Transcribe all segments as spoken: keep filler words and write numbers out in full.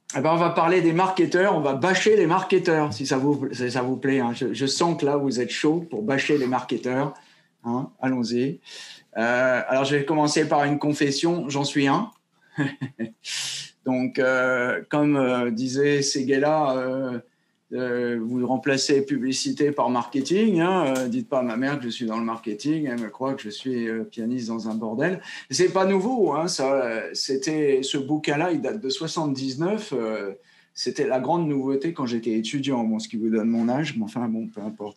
Eh ben, on va parler des marketeurs, on va bâcher les marketeurs, si ça vous, si ça vous plaît. Hein. Je, je sens que là, vous êtes chaud pour bâcher les marketeurs. Hein. Allons-y. Euh, alors, je vais commencer par une confession. J'en suis un. Donc, euh, comme euh, disait Séguéla, euh, euh, vous remplacez publicité par marketing. Hein, euh, dites pas à ma mère que je suis dans le marketing. Elle me croit que je suis euh, pianiste dans un bordel. C'est pas nouveau. Hein, ça, c'était ce bouquin-là, il date de soixante-dix-neuf. Euh, c'était la grande nouveauté quand j'étais étudiant. Bon, ce qui vous donne mon âge, mais enfin bon, peu importe.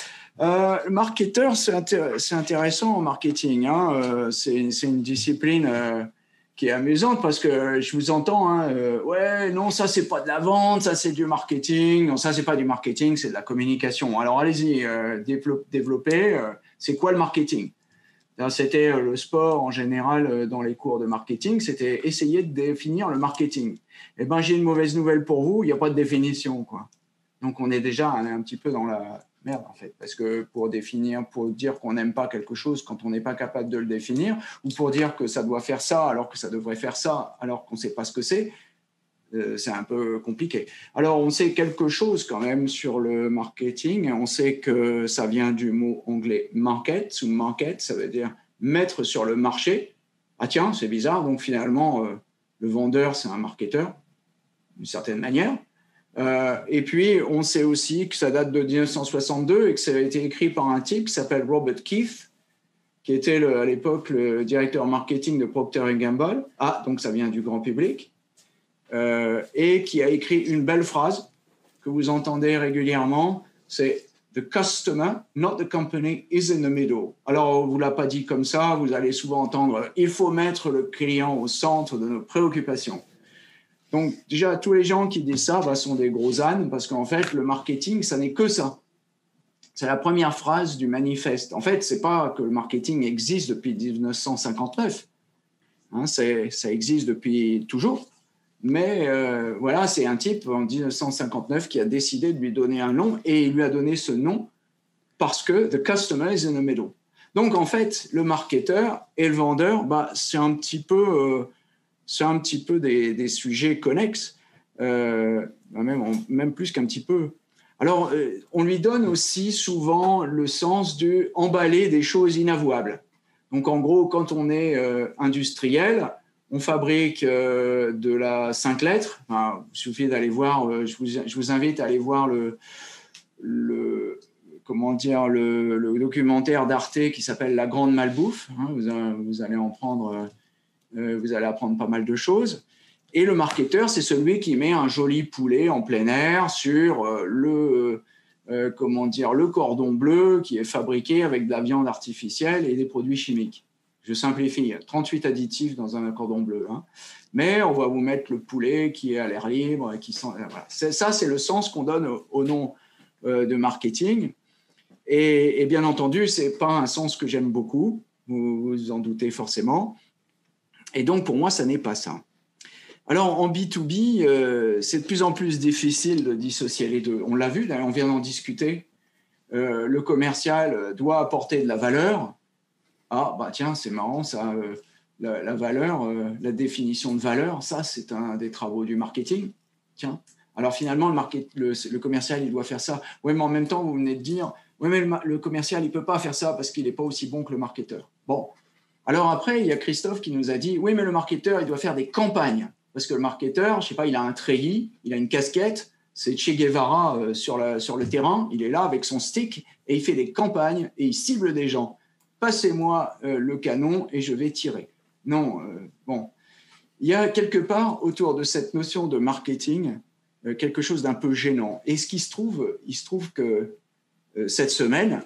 Euh, marketeur, c'est, intér- c'est intéressant en marketing. Hein, euh, c'est, c'est une discipline. Euh, qui est amusante parce que je vous entends, hein, euh, ouais, non, ça c'est pas de la vente, ça c'est du marketing, non, ça c'est pas du marketing, c'est de la communication. Alors allez-y, euh, développez, euh, c'est quoi le marketing? C'était euh, le sport en général euh, dans les cours de marketing, c'était essayer de définir le marketing. Eh ben, j'ai une mauvaise nouvelle pour vous, il n'y a pas de définition, quoi. Donc on est déjà on est un petit peu dans la merde en fait, parce que pour définir, pour dire qu'on n'aime pas quelque chose quand on n'est pas capable de le définir, ou pour dire que ça doit faire ça alors que ça devrait faire ça alors qu'on ne sait pas ce que c'est, euh, c'est un peu compliqué. Alors on sait quelque chose quand même sur le marketing, on sait que ça vient du mot anglais market, ou market, ça veut dire mettre sur le marché. Ah tiens, c'est bizarre, donc finalement euh, le vendeur c'est un marketeur, d'une certaine manière. Euh, et puis, on sait aussi que ça date de dix-neuf cent soixante-deux et que ça a été écrit par un type qui s'appelle Robert Keith, qui était le, à l'époque le directeur marketing de Procter and Gamble. Ah, donc ça vient du grand public. Euh, et qui a écrit une belle phrase que vous entendez régulièrement, c'est « The customer, not the company, is in the middle ». Alors, on ne vous l'a pas dit comme ça, vous allez souvent entendre « Il faut mettre le client au centre de nos préoccupations ». Donc, déjà, tous les gens qui disent ça bah, sont des gros ânes parce qu'en fait, le marketing, ça n'est que ça. C'est la première phrase du manifeste. En fait, ce n'est pas que le marketing existe depuis dix-neuf cent cinquante-neuf. Hein, c'est, ça existe depuis toujours. Mais euh, voilà, c'est un type en dix-neuf cent cinquante-neuf qui a décidé de lui donner un nom et il lui a donné ce nom parce que « the customer is in the middle ». Donc, en fait, le marketeur et le vendeur, bah, c'est un petit peu... Euh, c'est un petit peu des, des sujets connexes, euh, même, même plus qu'un petit peu. Alors, euh, on lui donne aussi souvent le sens de emballer des choses inavouables. Donc, en gros, quand on est euh, industriel, on fabrique euh, de la cinq lettres. Enfin, il suffit d'aller voir, euh, je, vous, je vous invite à aller voir le, le, comment dire, le, le documentaire d'Arte qui s'appelle La Grande Malbouffe. Hein, vous, vous allez en prendre... Euh, Euh, vous allez apprendre pas mal de choses. Et le marketeur, c'est celui qui met un joli poulet en plein air sur euh, le, euh, comment dire, le cordon bleu qui est fabriqué avec de la viande artificielle et des produits chimiques. Je simplifie, trente-huit additifs dans un cordon bleu. Hein. Mais on va vous mettre le poulet qui est à l'air libre. Et qui sent, voilà. c'est, ça, c'est le sens qu'on donne au, au nom euh, de marketing. Et, et bien entendu, ce n'est pas un sens que j'aime beaucoup. Vous vous en doutez forcément. Et donc, pour moi, ça n'est pas ça. Alors, en B deux B, euh, c'est de plus en plus difficile de dissocier les deux. On l'a vu, on vient d'en discuter. Euh, le commercial doit apporter de la valeur. Ah, bah tiens, c'est marrant, ça, euh, la, la valeur, euh, la définition de valeur, ça, c'est un des travaux du marketing. Tiens. Alors, finalement, le, market, le, le commercial, il doit faire ça. Oui, mais en même temps, vous venez de dire, oui, mais le, le commercial, il ne peut pas faire ça parce qu'il n'est pas aussi bon que le marketeur. Bon. Alors après, il y a Christophe qui nous a dit « Oui, mais le marketeur, il doit faire des campagnes. » Parce que le marketeur, je ne sais pas, il a un treillis, il a une casquette, c'est Che Guevara euh, sur, la, sur le terrain, il est là avec son stick et il fait des campagnes et il cible des gens. « Passez-moi euh, le canon et je vais tirer. » Non, euh, bon. Il y a quelque part autour de cette notion de marketing euh, quelque chose d'un peu gênant. Et ce qui se trouve, il se trouve que euh, cette semaine,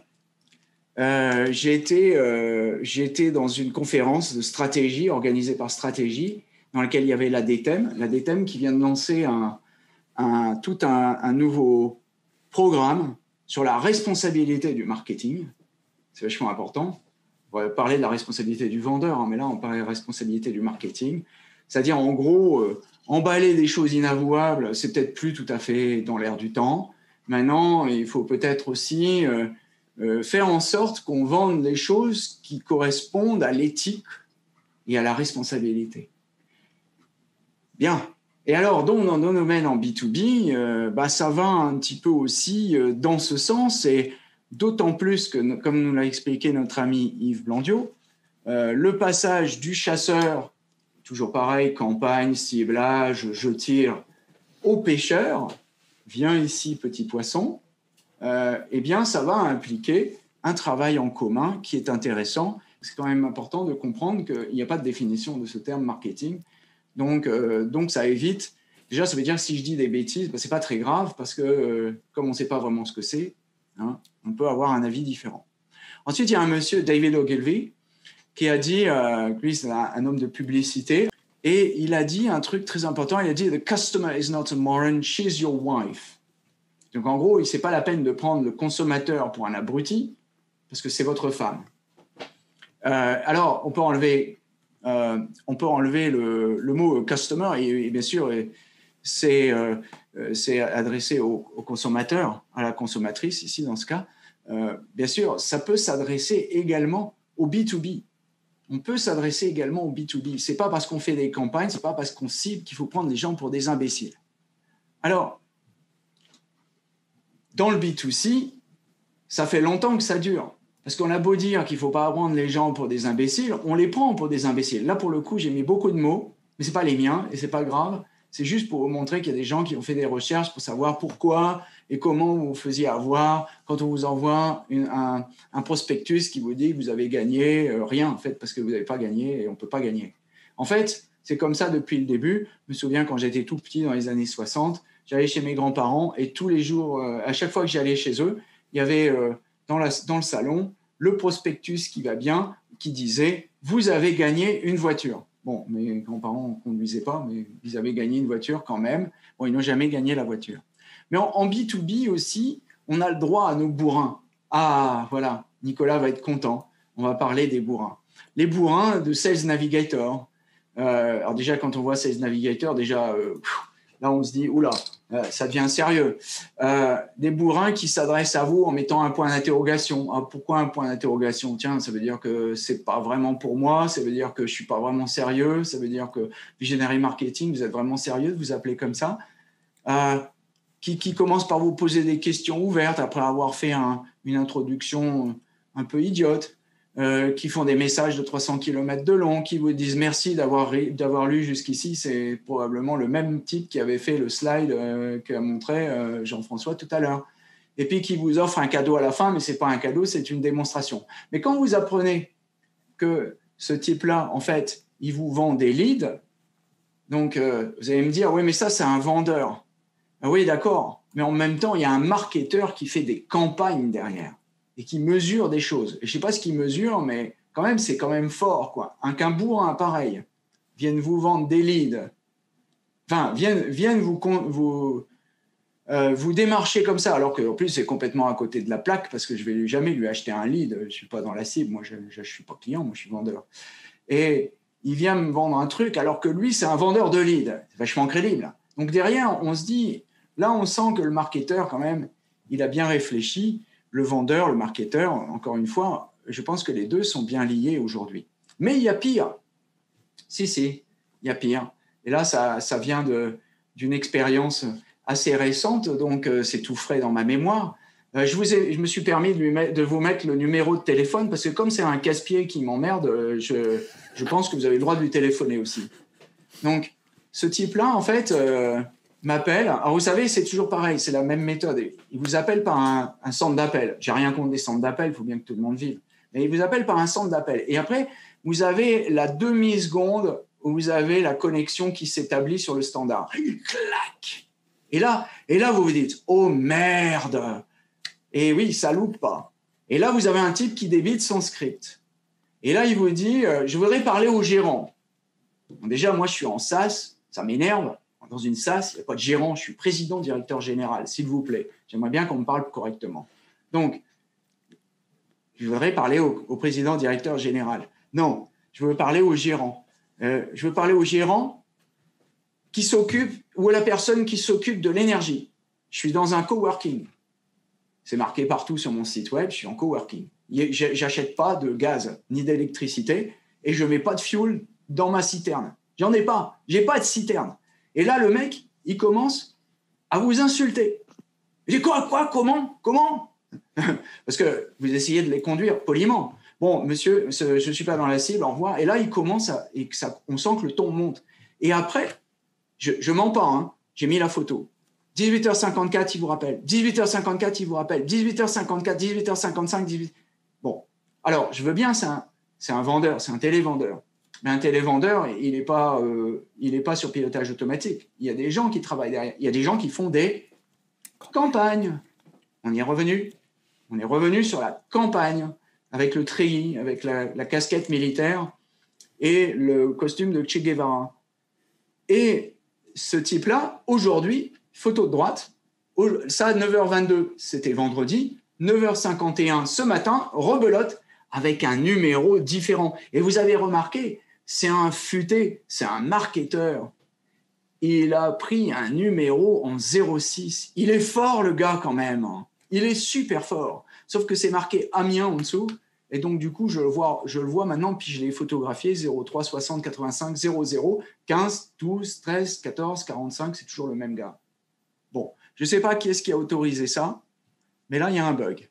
Euh, j'ai, été, euh, j'ai été dans une conférence de stratégie organisée par Stratégie dans laquelle il y avait l'A D T E M, l'A D T E M qui vient de lancer un, un, tout un, un nouveau programme sur la responsabilité du marketing. C'est vachement important. On va parler de la responsabilité du vendeur, hein, mais là, on parle de la responsabilité du marketing. C'est-à-dire, en gros, euh, emballer des choses inavouables, c'est peut-être plus tout à fait dans l'air du temps. Maintenant, il faut peut-être aussi... Euh, Euh, faire en sorte qu'on vende les choses qui correspondent à l'éthique et à la responsabilité. Bien. Et alors, dans nos domaines en B deux B, euh, bah, ça va un petit peu aussi euh, dans ce sens, et d'autant plus que, comme nous l'a expliqué notre ami Yves Blandiot, euh, le passage du chasseur, toujours pareil, campagne, ciblage, je tire, au pêcheur, viens ici petit poisson, euh, eh bien ça va impliquer un travail en commun qui est intéressant. C'est quand même important de comprendre qu'il n'y a pas de définition de ce terme marketing. Donc, euh, donc ça évite, déjà ça veut dire que si je dis des bêtises, ben, ce n'est pas très grave parce que euh, comme on ne sait pas vraiment ce que c'est, hein, on peut avoir un avis différent. Ensuite, il y a un monsieur, David Ogilvy, qui a dit, euh, lui c'est un, un homme de publicité, et il a dit un truc très important, il a dit « The customer is not a moron, she's your wife ». Donc en gros, ce n'est pas la peine de prendre le consommateur pour un abruti, parce que c'est votre femme. Euh, alors, on peut enlever, euh, on peut enlever le, le mot « customer », et, et bien sûr, c'est, euh, c'est adressé au, au consommateur, à la consommatrice, ici dans ce cas. Euh, bien sûr, ça peut s'adresser également au B deux B. On peut s'adresser également au B deux B. Ce n'est pas parce qu'on fait des campagnes, ce n'est pas parce qu'on cible qu'il faut prendre les gens pour des imbéciles. Alors, dans le B deux C, ça fait longtemps que ça dure. Parce qu'on a beau dire qu'il ne faut pas prendre les gens pour des imbéciles, on les prend pour des imbéciles. Là, pour le coup, j'ai mis beaucoup de mots, mais ce n'est pas les miens et ce n'est pas grave. C'est juste pour vous montrer qu'il y a des gens qui ont fait des recherches pour savoir pourquoi et comment vous faisiez avoir quand on vous envoie une, un, un prospectus qui vous dit que vous avez gagné euh, rien, en fait, parce que vous n'avez pas gagné et on ne peut pas gagner. En fait, c'est comme ça depuis le début. Je me souviens quand j'étais tout petit dans les années soixante, j'allais chez mes grands-parents et tous les jours, euh, à chaque fois que j'allais chez eux, il y avait euh, dans, la, dans le salon le prospectus qui va bien, qui disait « Vous avez gagné une voiture ». Bon, mes grands-parents ne conduisaient pas, mais ils avaient gagné une voiture quand même. Bon, ils n'ont jamais gagné la voiture. Mais en, en B deux B aussi, on a le droit à nos bourrins. Ah, voilà, Nicolas va être content. On va parler des bourrins. Les bourrins de Sales Navigator. Euh, alors déjà, quand on voit Sales Navigator, déjà, euh, là, on se dit, oula, euh, ça devient sérieux. Euh, des bourrins qui s'adressent à vous en mettant un point d'interrogation. Ah, pourquoi un point d'interrogation? Tiens, ça veut dire que c'est pas vraiment pour moi, ça veut dire que je suis pas vraiment sérieux, ça veut dire que Visionary Marketing, vous êtes vraiment sérieux de vous appeler comme ça. Euh, qui, qui commence par vous poser des questions ouvertes après avoir fait un, une introduction un peu idiote, euh, qui font des messages de trois cents kilomètres de long, qui vous disent merci d'avoir, d'avoir lu jusqu'ici. C'est probablement le même type qui avait fait le slide euh, qu'a montré euh, Jean-François tout à l'heure. Et puis qui vous offre un cadeau à la fin, mais ce n'est pas un cadeau, c'est une démonstration. Mais quand vous apprenez que ce type-là, en fait, il vous vend des leads, donc euh, vous allez me dire, oui, mais ça, c'est un vendeur. Oui, d'accord, mais en même temps, il y a un marketeur qui fait des campagnes derrière et qui mesure des choses. Et je ne sais pas ce qu'il mesure, mais quand même, c'est quand même fort, quoi. Un qu'un bourrin pareil vienne vous vendre des leads, enfin, vienne, vienne vous, vous, euh, vous démarcher comme ça, alors qu'en plus, c'est complètement à côté de la plaque, parce que je ne vais jamais lui acheter un lead. Je ne suis pas dans la cible, moi, je ne suis pas client, moi, je suis vendeur. Et il vient me vendre un truc, alors que lui, c'est un vendeur de leads. C'est vachement crédible. Donc derrière, on se dit... Là, on sent que le marketeur, quand même, il a bien réfléchi. Le vendeur, le marketeur, encore une fois, je pense que les deux sont bien liés aujourd'hui. Mais il y a pire. Si, si, il y a pire. Et là, ça, ça vient de, d'une expérience assez récente, donc euh, c'est tout frais dans ma mémoire. Euh, je, vous ai, je me suis permis de, lui mettre, de vous mettre le numéro de téléphone, parce que comme c'est un casse-pied qui m'emmerde, euh, je, je pense que vous avez le droit de lui téléphoner aussi. Donc, ce type-là, en fait... Euh, m'appelle. Alors, vous savez, c'est toujours pareil, c'est la même méthode. Il vous appelle par un, un centre d'appel. J'ai rien contre des centres d'appel, il faut bien que tout le monde vive. Mais il vous appelle par un centre d'appel. Et après, vous avez la demi-seconde où vous avez la connexion qui s'établit sur le standard. Clac. Et là, et là, vous vous dites, oh merde. Et oui, ça loupe pas. Et là, vous avez un type qui débite son script. Et là, il vous dit, euh, je voudrais parler au gérant. Bon, déjà, moi, je suis en SaaS, ça m'énerve. Dans une SaaS, il n'y a pas de gérant, je suis président, directeur général, s'il vous plaît. J'aimerais bien qu'on me parle correctement. Donc, je voudrais parler au, au président, directeur général. Non, je veux parler au gérant. Euh, je veux parler au gérant qui s'occupe, ou à la personne qui s'occupe de l'énergie. Je suis dans un coworking. C'est marqué partout sur mon site web, je suis en coworking. J'achète pas de gaz ni d'électricité et je mets pas de fuel dans ma citerne. J'en ai pas, j'ai pas de citerne. Et là, le mec, il commence à vous insulter. Je dis quoi, quoi, comment, comment? Parce que vous essayez de les conduire poliment. Bon, monsieur, je ne suis pas dans la cible, au revoir. Et là, il commence à, et ça, on sent que le ton monte. Et après, je ne mens pas, hein, j'ai mis la photo. dix-huit heures cinquante-quatre, il vous rappelle. dix-huit heures cinquante-quatre, il vous rappelle. dix-huit heures cinquante-quatre, dix-huit heures cinquante-cinq, dix-huit... Bon, alors, je veux bien, c'est un, c'est un vendeur, c'est un télévendeur. Mais un télévendeur, il n'est pas, euh, il n'est pas sur pilotage automatique. Il y a des gens qui travaillent derrière. Il y a des gens qui font des campagnes. On y est revenu. On est revenu sur la campagne, avec le treillis, avec la, la casquette militaire et le costume de Che Guevara. Et ce type-là, aujourd'hui, photo de droite, ça, à neuf heures vingt-deux, c'était vendredi, neuf heures cinquante et un ce matin, rebelote, avec un numéro différent. Et vous avez remarqué, c'est un futé, c'est un marketeur. Il a pris un numéro en zéro six. Il est fort, le gars, quand même. Il est super fort. Sauf que c'est marqué Amiens en dessous. Et donc, du coup, je le vois, je le vois maintenant, puis je l'ai photographié, zéro trois soixante quatre-vingt-cinq zéro zéro quinze douze treize quatorze quarante-cinq, c'est toujours le même gars. Bon, je ne sais pas qui est-ce qui a autorisé ça, mais là, il y a un bug.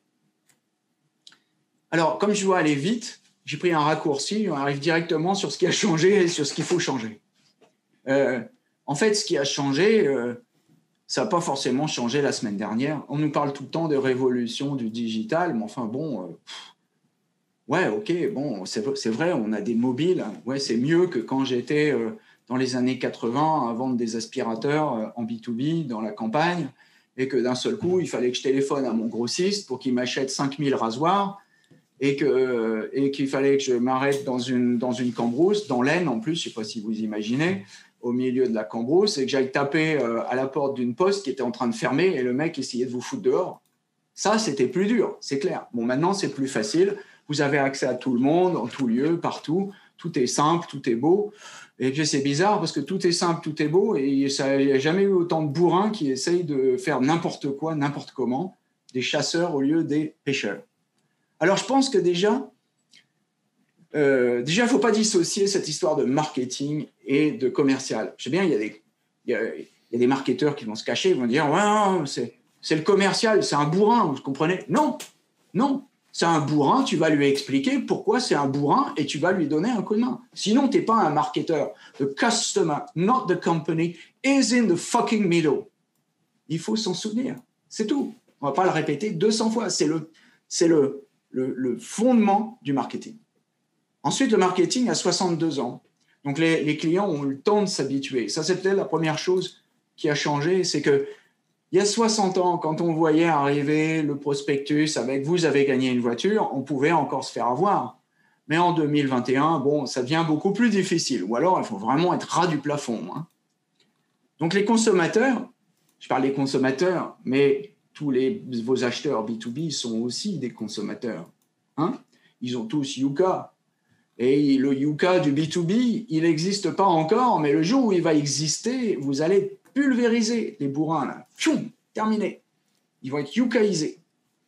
Alors, comme je dois aller vite, j'ai pris un raccourci, on arrive directement sur ce qui a changé et sur ce qu'il faut changer. Euh, en fait, ce qui a changé, euh, ça n'a pas forcément changé la semaine dernière. On nous parle tout le temps de révolution du digital, mais enfin bon... Euh, Ouais, ok, bon, c'est, c'est vrai, on a des mobiles. Ouais, c'est mieux que quand j'étais euh, dans les années quatre-vingts à vendre des aspirateurs euh, en B deux B dans la campagne et que d'un seul coup, il fallait que je téléphone à mon grossiste pour qu'il m'achète cinq mille rasoirs et, que, euh, et qu'il fallait que je m'arrête dans une, dans une cambrousse, dans l'Aisne en plus, je ne sais pas si vous imaginez, au milieu de la cambrousse, et que j'aille taper euh, à la porte d'une poste qui était en train de fermer et le mec essayait de vous foutre dehors. Ça, c'était plus dur, c'est clair. Bon, maintenant, c'est plus facile. Vous avez accès à tout le monde, en tout lieu, partout. Tout est simple, tout est beau. Et puis, c'est bizarre parce que tout est simple, tout est beau. Et il n'y a jamais eu autant de bourrins qui essayent de faire n'importe quoi, n'importe comment, des chasseurs au lieu des pêcheurs. Alors, je pense que déjà, euh, déjà, il ne faut pas dissocier cette histoire de marketing et de commercial. Je sais bien, il y a des, il y a, il y a des marketeurs qui vont se cacher, ils vont dire « Ouais, non, c'est, c'est le commercial, c'est un bourrin, vous comprenez ?» Non, non. C'est un bourrin, tu vas lui expliquer pourquoi c'est un bourrin et tu vas lui donner un coup de main. Sinon, tu n'es pas un marketeur. The customer, not the company, is in the fucking middle. Il faut s'en souvenir. C'est tout. On ne va pas le répéter deux cents fois. C'est le, c'est le, le, le fondement du marketing. Ensuite, le marketing a soixante-deux ans. Donc, les, les clients ont eu le temps de s'habituer. Ça, c'est peut-être la première chose qui a changé, c'est que il y a soixante ans, quand on voyait arriver le prospectus avec « vous avez gagné une voiture », on pouvait encore se faire avoir. Mais en deux mille vingt et un, bon, ça devient beaucoup plus difficile. Ou alors, il faut vraiment être ras du plafond. Hein. Donc, les consommateurs, je parle des consommateurs, mais tous les, vos acheteurs B deux B sont aussi des consommateurs. Hein. Ils ont tous Yuka. Et le Yuka du B deux B, il n'existe pas encore, mais le jour où il va exister, vous allez pulvériser les bourrins, là. Tchoum, terminé. Ils vont être yucaisés.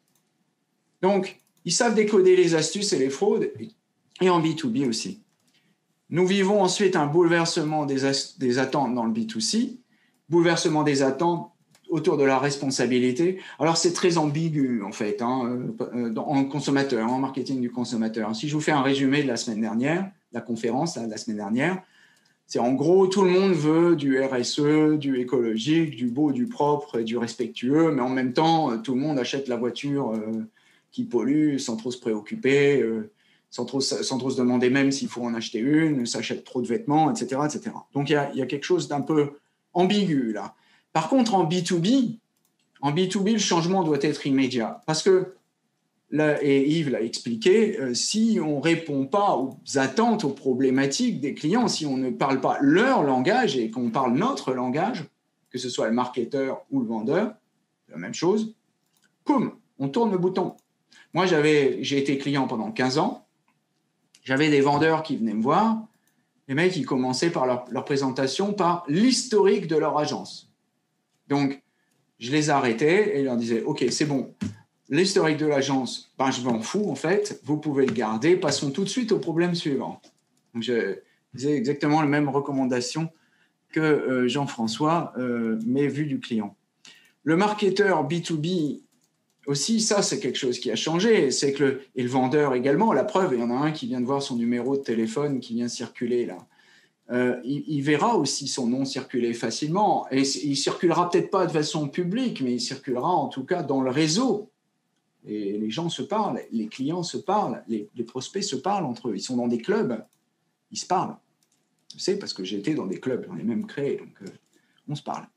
Donc, ils savent décoder les astuces et les fraudes, et en B deux B aussi. Nous vivons ensuite un bouleversement des, as- des attentes dans le B deux C, bouleversement des attentes autour de la responsabilité. Alors, c'est très ambigu, en fait, hein, euh, en consommateur, en marketing du consommateur. Si je vous fais un résumé de la semaine dernière, la conférence là, de la semaine dernière, c'est en gros, tout le monde veut du R S E, du écologique, du beau, du propre et du respectueux, mais en même temps, tout le monde achète la voiture euh, qui pollue sans trop se préoccuper, euh, sans, trop, sans trop se demander même s'il faut en acheter une, s'achète trop de vêtements, et cetera, et cetera. Donc, il y a, il y a quelque chose d'un peu ambigu là. Par contre, en B deux B, en B deux B, le changement doit être immédiat parce que là, et Yves l'a expliqué, euh, si on ne répond pas aux attentes, aux problématiques des clients, si on ne parle pas leur langage et qu'on parle notre langage, que ce soit le marketeur ou le vendeur, la même chose, poum, on tourne le bouton. Moi, j'avais, j'ai été client pendant quinze ans, j'avais des vendeurs qui venaient me voir, les mecs, ils commençaient par leur, leur présentation par l'historique de leur agence. Donc, je les arrêtais et je leur disais, OK, c'est bon. L'historique de l'agence, ben, je m'en fous en fait, vous pouvez le garder, passons tout de suite au problème suivant. Donc, je faisais exactement la même recommandation que euh, Jean-François, euh, mais vu du client. Le marketeur B deux B aussi, ça, c'est quelque chose qui a changé. C'est que le, et le vendeur également, la preuve, il y en a un qui vient de voir son numéro de téléphone qui vient circuler là. Euh, il, il verra aussi son nom circuler facilement. Et il circulera peut-être pas de façon publique, mais il circulera en tout cas dans le réseau. Et les gens se parlent, les clients se parlent, les, les prospects se parlent entre eux. Ils sont dans des clubs, ils se parlent. Je sais parce que j'ai été dans des clubs, j'en ai même créé, donc euh, on se parle.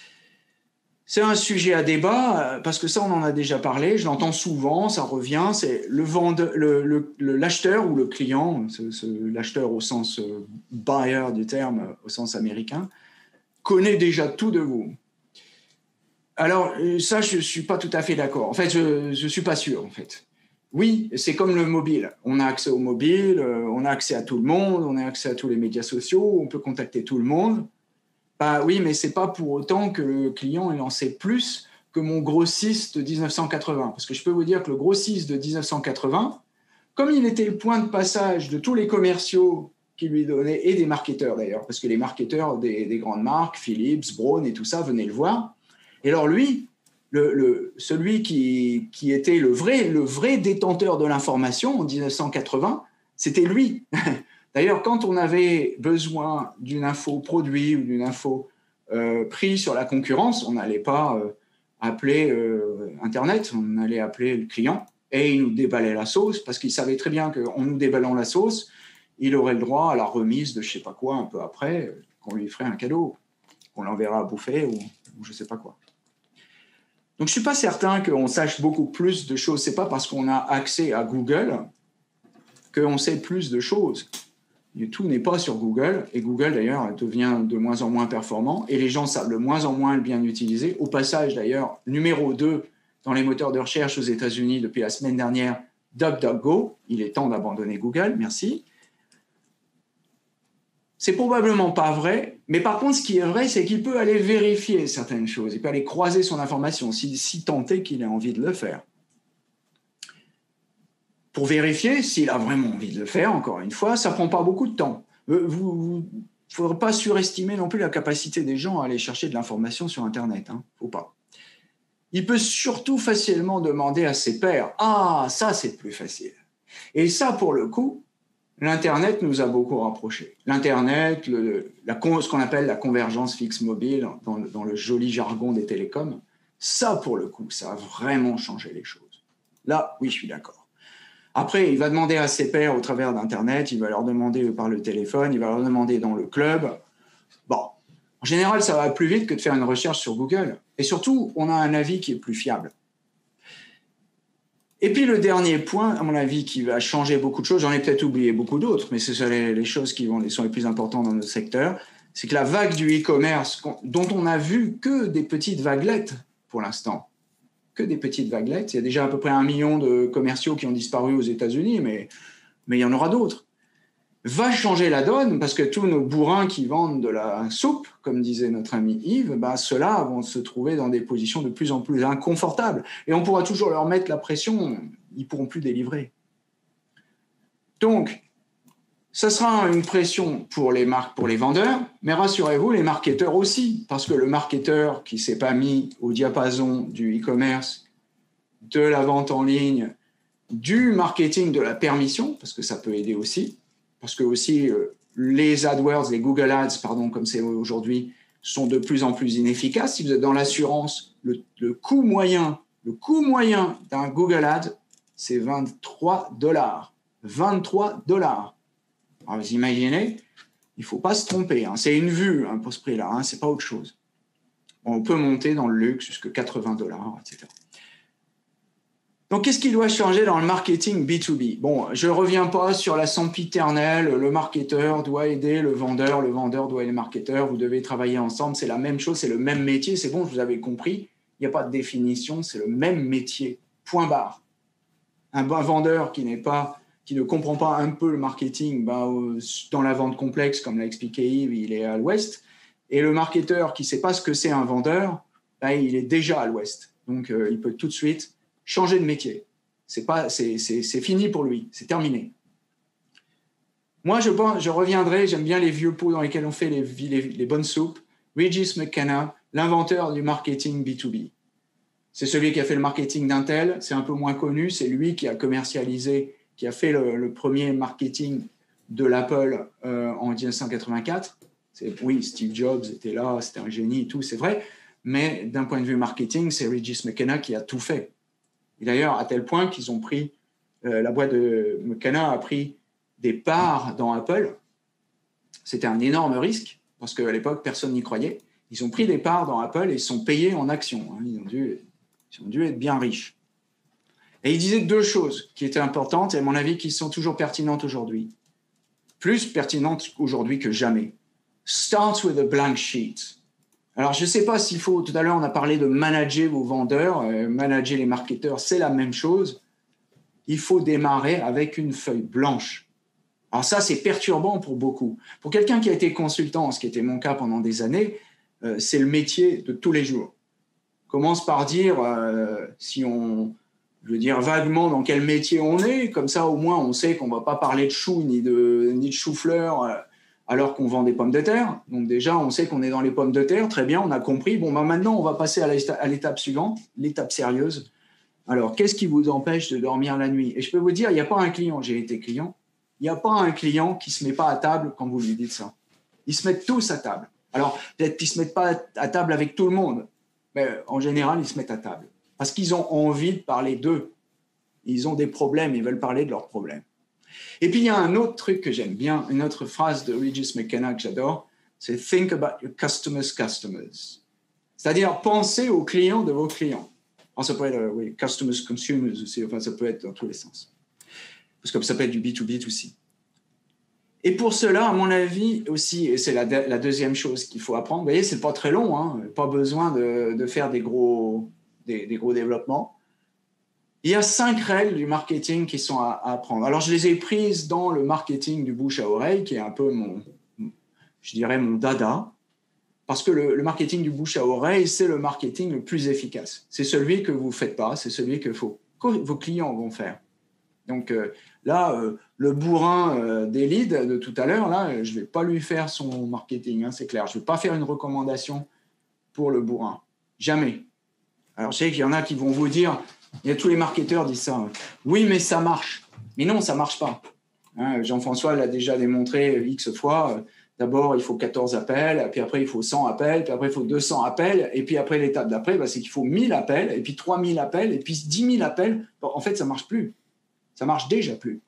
C'est un sujet à débat, parce que ça, on en a déjà parlé, je l'entends souvent, ça revient, c'est le vendeur, le, le, le, l'acheteur ou le client, ce, ce, l'acheteur au sens euh, buyer du terme, au sens américain, connaît déjà tout de vous. Alors, ça, je ne suis pas tout à fait d'accord. En fait, je ne suis pas sûr, en fait. Oui, c'est comme le mobile. On a accès au mobile, on a accès à tout le monde, on a accès à tous les médias sociaux, on peut contacter tout le monde. Bah oui, mais ce n'est pas pour autant que le client il en sait plus que mon grossiste de dix-neuf cent quatre-vingts. Parce que je peux vous dire que le grossiste de dix-neuf cent quatre-vingts, comme il était le point de passage de tous les commerciaux qui lui donnaient, et des marketeurs d'ailleurs, parce que les marketeurs des, des grandes marques, Philips, Braun et tout ça, venaient le voir. Et alors lui, le, le, celui qui, qui était le vrai, le vrai détenteur de l'information en dix-neuf cent quatre-vingts, c'était lui. D'ailleurs, quand on avait besoin d'une info produit ou d'une info euh, prix sur la concurrence, on n'allait pas euh, appeler euh, Internet, on allait appeler le client et il nous déballait la sauce parce qu'il savait très bien qu'en nous déballant la sauce, il aurait le droit à la remise de je ne sais pas quoi un peu après, qu'on lui ferait un cadeau, qu'on l'enverra à bouffer ou, ou je ne sais pas quoi. Donc, je ne suis pas certain qu'on sache beaucoup plus de choses. Ce n'est pas parce qu'on a accès à Google qu'on sait plus de choses. Tout n'est pas sur Google, et Google d'ailleurs devient de moins en moins performant, et les gens savent de moins en moins le bien utiliser. Au passage d'ailleurs, numéro deux dans les moteurs de recherche aux États-Unis depuis la semaine dernière, DuckDuckGo, il est temps d'abandonner Google, merci. C'est probablement pas vrai, mais par contre ce qui est vrai, c'est qu'il peut aller vérifier certaines choses, il peut aller croiser son information, si, si tant est qu'il a envie de le faire. Pour vérifier s'il a vraiment envie de le faire, encore une fois, ça ne prend pas beaucoup de temps. Il ne faudrait pas surestimer non plus la capacité des gens à aller chercher de l'information sur Internet. Hein. Faut pas. Il peut surtout facilement demander à ses pairs « Ah, ça, c'est plus facile ». Et ça, pour le coup, l'Internet nous a beaucoup rapprochés. L'Internet, le, la, ce qu'on appelle la convergence fixe-mobile, dans, dans le joli jargon des télécoms, ça, pour le coup, ça a vraiment changé les choses. Là, oui, je suis d'accord. Après, il va demander à ses pairs au travers d'Internet, il va leur demander par le téléphone, il va leur demander dans le club. Bon, en général, ça va plus vite que de faire une recherche sur Google. Et surtout, on a un avis qui est plus fiable. Et puis, le dernier point, à mon avis, qui va changer beaucoup de choses, j'en ai peut-être oublié beaucoup d'autres, mais ce sont les, les choses qui vont, sont les plus importantes dans notre secteur, c'est que la vague du e-commerce, dont on n'a vu que des petites vaguelettes pour l'instant, que des petites vaguelettes. Il y a déjà à peu près un million de commerciaux qui ont disparu aux États-Unis, mais, mais il y en aura d'autres. Va changer la donne parce que tous nos bourrins qui vendent de la soupe, comme disait notre ami Yves, bah, ceux-là vont se trouver dans des positions de plus en plus inconfortables. Et on pourra toujours leur mettre la pression, ils ne pourront plus délivrer. Donc, ça sera une pression pour les marques, pour les vendeurs, mais rassurez-vous, les marketeurs aussi, parce que le marketeur qui ne s'est pas mis au diapason du e-commerce, de la vente en ligne, du marketing de la permission, parce que ça peut aider aussi, parce que aussi euh, les AdWords, les Google Ads, pardon, comme c'est aujourd'hui, sont de plus en plus inefficaces. Si vous êtes dans l'assurance, le, le coût moyen, le coût moyen d'un Google Ad, c'est vingt-trois dollars. vingt-trois dollars. Alors, vous imaginez, il ne faut pas se tromper. Hein. C'est une vue hein, pour ce prix-là, hein, ce n'est pas autre chose. On peut monter dans le luxe jusqu'à quatre-vingts dollars, et cetera. Donc, qu'est-ce qui doit changer dans le marketing B deux B? Bon, je ne reviens pas sur la sempiternelle, le marketeur doit aider le vendeur, le vendeur doit aider le marketeur, vous devez travailler ensemble, c'est la même chose, c'est le même métier, c'est bon, vous avez compris, il n'y a pas de définition, c'est le même métier, point barre. Un bon vendeur qui n'est pas... qui ne comprend pas un peu le marketing, bah, dans la vente complexe, comme l'a expliqué Yves, il est à l'ouest. Et le marketeur qui ne sait pas ce que c'est un vendeur, bah, il est déjà à l'ouest. Donc, euh, il peut tout de suite changer de métier. C'est pas, c'est, c'est, c'est fini pour lui, c'est terminé. Moi, je, pense, je reviendrai, j'aime bien les vieux pots dans lesquels on fait les, les, les bonnes soupes. Regis McKenna, l'inventeur du marketing B deux B. C'est celui qui a fait le marketing d'Intel, c'est un peu moins connu, c'est lui qui a commercialisé, qui a fait le, le premier marketing de l'Apple euh, en dix-neuf cent quatre-vingt-quatre. C'est, oui, Steve Jobs était là, c'était un génie et tout, c'est vrai, mais d'un point de vue marketing, c'est Regis McKenna qui a tout fait. Et d'ailleurs, à tel point qu'ils ont pris, euh, la boîte de McKenna a pris des parts dans Apple. C'était un énorme risque, parce qu'à l'époque, personne n'y croyait. Ils ont pris des parts dans Apple et ils sont payés en actions. Hein. Ils, ont dû, ils ont dû être bien riches. Et il disait deux choses qui étaient importantes, et à mon avis, qui sont toujours pertinentes aujourd'hui. Plus pertinentes aujourd'hui que jamais. Start with a blank sheet. Alors, je ne sais pas s'il faut... Tout à l'heure, on a parlé de manager vos vendeurs, euh, manager les marketeurs, c'est la même chose. Il faut démarrer avec une feuille blanche. Alors ça, c'est perturbant pour beaucoup. Pour quelqu'un qui a été consultant, ce qui était mon cas pendant des années, euh, c'est le métier de tous les jours. On commence par dire, euh, si on... Je veux dire vaguement dans quel métier on est, comme ça au moins on sait qu'on ne va pas parler de choux ni de, ni de chou-fleur euh, alors qu'on vend des pommes de terre. Donc déjà, on sait qu'on est dans les pommes de terre, très bien, on a compris. Bon, ben maintenant, on va passer à l'étape suivante, l'étape sérieuse. Alors, qu'est-ce qui vous empêche de dormir la nuit? Et je peux vous dire, il n'y a pas un client, j'ai été client, il n'y a pas un client qui ne se met pas à table quand vous lui dites ça. Ils se mettent tous à table. Alors, peut-être qu'ils ne se mettent pas à table avec tout le monde, mais en général, ils se mettent à table. Parce qu'ils ont envie de parler d'eux. Ils ont des problèmes, ils veulent parler de leurs problèmes. Et puis, il y a un autre truc que j'aime bien, une autre phrase de Regis McKenna que j'adore, c'est « Think about your customers' customers ». C'est-à-dire, pensez aux clients de vos clients. Alors, ça peut être, euh, oui, customers, consumers aussi, enfin, ça peut être dans tous les sens. Parce que ça peut être du B deux B aussi. Et pour cela, à mon avis aussi, et c'est la, la deuxième chose qu'il faut apprendre, vous voyez, c'est pas très long, hein, pas besoin de, de faire des gros... Des, des gros développements. Il y a cinq règles du marketing qui sont à, à apprendre. Alors, je les ai prises dans le marketing du bouche à oreille, qui est un peu mon, je dirais, mon dada, parce que le, le marketing du bouche à oreille, c'est le marketing le plus efficace. C'est celui que vous ne faites pas, c'est celui que, faut, que vos clients vont faire. Donc euh, là, euh, le bourrin euh, des leads de tout à l'heure, là, je ne vais pas lui faire son marketing, hein, c'est clair. Je ne vais pas faire une recommandation pour le bourrin. Jamais. Alors, je sais qu'il y en a qui vont vous dire, il y a tous les marketeurs disent ça, oui, mais ça marche. Mais non, ça ne marche pas. Hein, Jean-François l'a déjà démontré X fois. D'abord, il faut quatorze appels, puis après, il faut cent appels, puis après, il faut deux cents appels, et puis après, l'étape d'après, bah, c'est qu'il faut mille appels, et puis trois mille appels, et puis dix mille appels. Bon, en fait, ça ne marche plus. Ça ne marche déjà plus.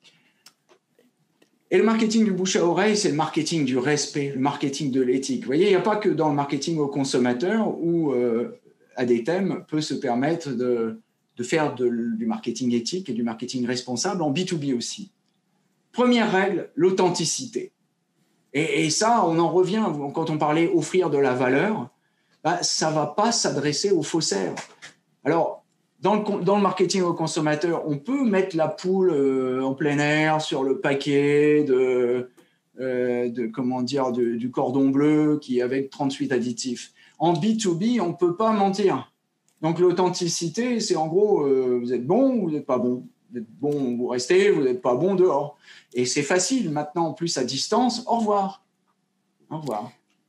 Et le marketing du bouche à oreille, c'est le marketing du respect, le marketing de l'éthique. Vous voyez, il n'y a pas que dans le marketing au consommateur où... Euh, à des thèmes, peut se permettre de, de faire de, du marketing éthique et du marketing responsable en B deux B aussi. Première règle, l'authenticité. Et, et ça, on en revient, quand on parlait offrir de la valeur, bah, ça ne va pas s'adresser aux faussaires. Alors, dans le, dans le marketing au consommateur, on peut mettre la poule euh, en plein air sur le paquet de, euh, de comment dire, de, du cordon bleu qui avec trente-huit additifs. En B deux B, on ne peut pas mentir. Donc, l'authenticité, c'est en gros, euh, vous êtes bon ou vous n'êtes pas bon. Vous êtes bon, vous restez, vous n'êtes pas bon, dehors. Et c'est facile, maintenant, en plus, à distance, au revoir. Au revoir.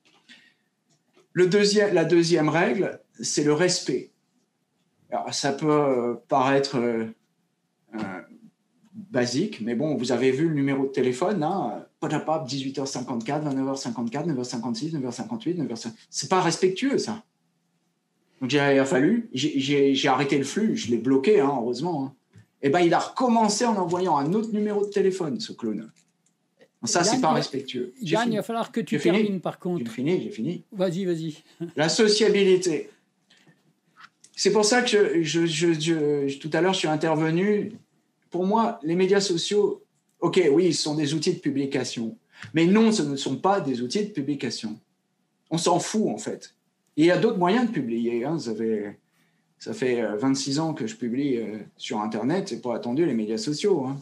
Le deuxième, la deuxième règle, c'est le respect. Alors, ça peut euh, paraître euh, euh, basique, mais bon, vous avez vu le numéro de téléphone, hein, dix-huit heures cinquante-quatre, vingt-neuf heures cinquante-quatre, neuf heures cinquante-six, neuf heures cinquante-huit, neuf heures cinquante-huit. C'est pas respectueux, ça. Donc, il a fallu, j'ai, j'ai, j'ai arrêté le flux, je l'ai bloqué, hein, heureusement. Hein. Et ben, il a recommencé en envoyant un autre numéro de téléphone, ce clone. Donc, ça, Yann, c'est pas respectueux. Yann, il va falloir que tu termines, fini. Par contre. J'ai fini, j'ai fini. Vas-y, vas-y. La sociabilité. C'est pour ça que je, je, je, je, tout à l'heure, je suis intervenu. Pour moi, les médias sociaux, OK, oui, ce sont des outils de publication. Mais non, ce ne sont pas des outils de publication. On s'en fout, en fait. Et il y a d'autres moyens de publier. Hein. Ça fait, ça fait vingt-six ans que je publie euh, sur Internet. C'est pas attendu, les médias sociaux. Hein.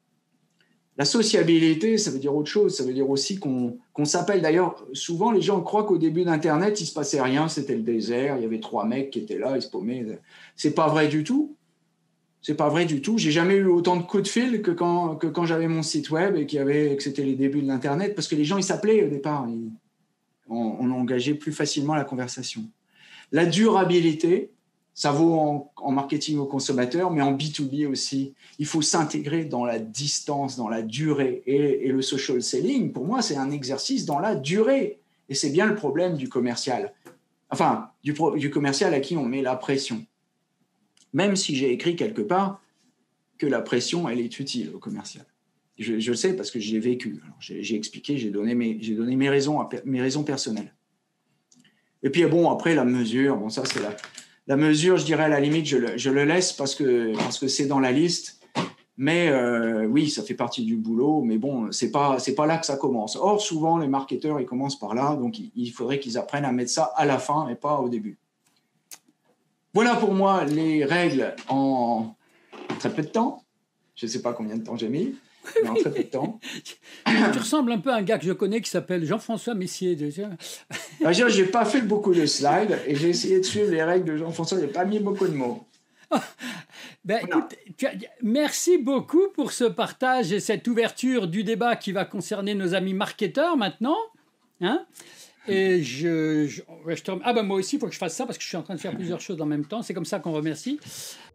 La sociabilité, ça veut dire autre chose. Ça veut dire aussi qu'on, qu'on s'appelle. D'ailleurs, souvent, les gens croient qu'au début d'Internet, il ne se passait rien. C'était le désert. Il y avait trois mecs qui étaient là, ils se paumaient. C'est pas vrai du tout. C'est pas vrai du tout. J'ai jamais eu autant de coups de fil que quand, que quand j'avais mon site web et qu'il y avait, que c'était les débuts de l'Internet, parce que les gens, ils s'appelaient au départ. Ils, on, on engageait plus facilement la conversation. La durabilité, ça vaut en, en marketing au consommateur, mais en B deux B aussi. Il faut s'intégrer dans la distance, dans la durée. Et, et le social selling, pour moi, c'est un exercice dans la durée. Et c'est bien le problème du commercial. Enfin, du, pro, du commercial à qui on met la pression. Même si j'ai écrit quelque part que la pression, elle est utile au commercial. Je, je le sais parce que j'ai vécu. Alors, j'ai, j'ai expliqué, j'ai donné mes, j'ai donné mes raisons, à, mes raisons personnelles. Et puis, bon, après, la mesure, bon, ça, c'est la, la mesure, je dirais, à la limite, je le, je le laisse parce que, parce que c'est dans la liste. Mais euh, oui, ça fait partie du boulot, mais bon, c'est pas, c'est pas là que ça commence. Or, souvent, les marketeurs, ils commencent par là, donc il, il faudrait qu'ils apprennent à mettre ça à la fin et pas au début. Voilà pour moi les règles en très peu de temps. Je ne sais pas combien de temps j'ai mis, mais en très peu de temps. Tu ressembles un peu à un gars que je connais qui s'appelle Jean-François Messier. Je n'ai pas fait beaucoup de slides et j'ai essayé de suivre les règles de Jean-François. Je n'ai pas mis beaucoup de mots. Ben, voilà. Écoute, tu as, merci beaucoup pour ce partage et cette ouverture du débat qui va concerner nos amis marketeurs maintenant. Hein? Et je, je, je te... Ah ben moi aussi, il faut que je fasse ça parce que je suis en train de faire plusieurs choses en même temps. C'est comme ça qu'on remercie.